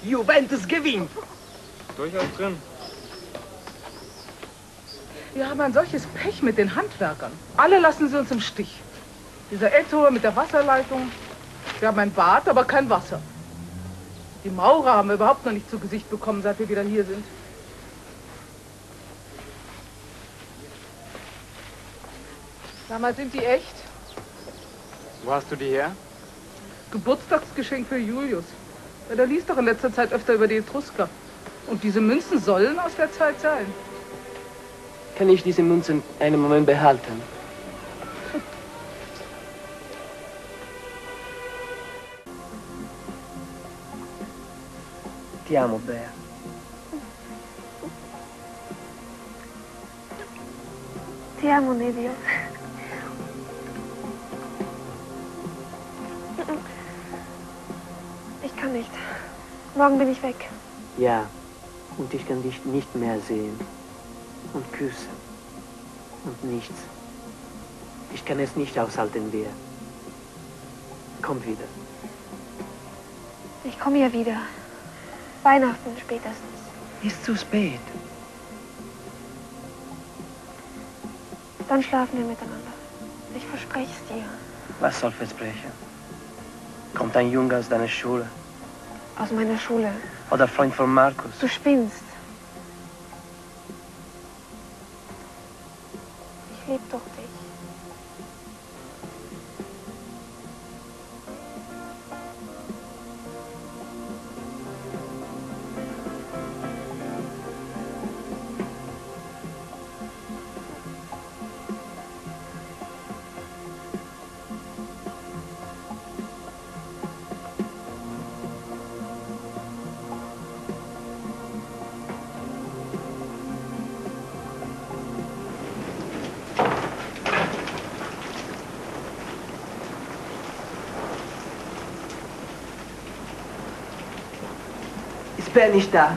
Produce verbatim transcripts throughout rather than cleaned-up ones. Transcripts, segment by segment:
Juventus gewinnt. Durchaus drin. Wir haben ein solches Pech mit den Handwerkern. Alle lassen sie uns im Stich. Dieser Ettor mit der Wasserleitung. Wir haben ein Bad, aber kein Wasser. Die Maurer haben wir überhaupt noch nicht zu Gesicht bekommen, seit wir wieder hier sind. Sag mal, sind die echt? Wo hast du die her? Geburtstagsgeschenk für Julius. Ja, der liest doch in letzter Zeit öfter über die Etrusker. Und diese Münzen sollen aus der Zeit sein. Kann ich diese Münzen einen Moment behalten? Ti amo, Bea. Ti amo, Nevio. Ich kann nicht. Morgen bin ich weg. Ja, und ich kann dich nicht mehr sehen. Und küssen. Und nichts. Ich kann es nicht aushalten, Bea. Komm wieder. Ich komme ja wieder. Weihnachten spätestens. Ist zu spät. Dann schlafen wir miteinander. Ich verspreche es dir. Was soll versprechen? Kommt ein Junge aus deiner Schule? Aus meiner Schule. Oder Freund von Markus? Du spinnst. Ich lieb doch dich. Ich bin nicht da.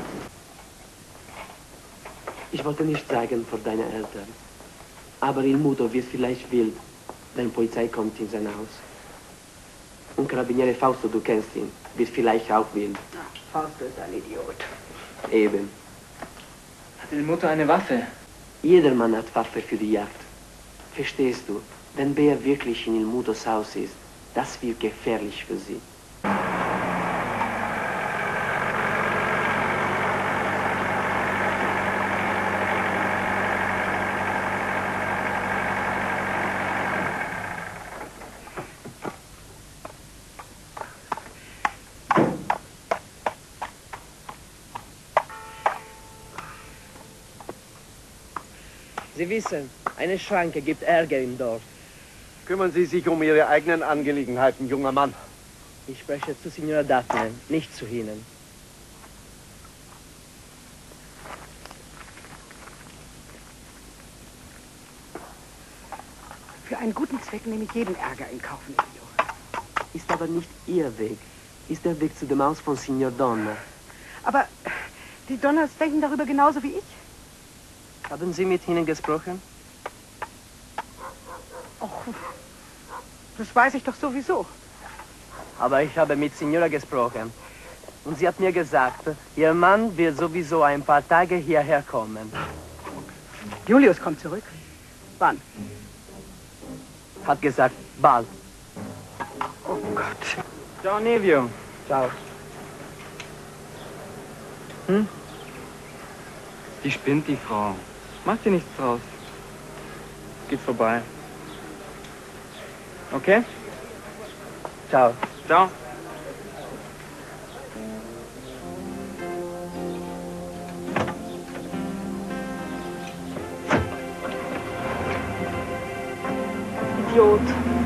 Ich wollte nicht sagen vor deinen Eltern. Aber Il Muto wird vielleicht wild, wenn Polizei kommt in sein Haus. Und Karabiniere Fausto, du kennst ihn, wird vielleicht auch wild. Fausto ist ein Idiot. Eben. Hat Il Muto eine Waffe? Jeder Mann hat Waffe für die Jagd. Verstehst du? Wenn Bea wirklich in Il Mutos Haus ist, das wird gefährlich für sie. Sie wissen, eine Schranke gibt Ärger im Dorf. Kümmern Sie sich um Ihre eigenen Angelegenheiten, junger Mann. Ich spreche zu Signora Daphne, nicht zu Ihnen. Für einen guten Zweck nehme ich jeden Ärger in Kauf, Nevio. Ist aber nicht Ihr Weg. Ist der Weg zu dem Haus von Signor Donna. Aber die Donners denken darüber genauso wie ich. Haben Sie mit ihnen gesprochen? Och, das weiß ich doch sowieso. Aber ich habe mit Signora gesprochen. Und sie hat mir gesagt, ihr Mann wird sowieso ein paar Tage hierher kommen. Julius kommt zurück. Wann? Hat gesagt, bald. Oh Gott. Ciao, Nevio. Ciao. Hm? Die spinnt, die Frau. Macht dir nichts draus. Geht vorbei. Okay? Ciao. Ciao. Idiot.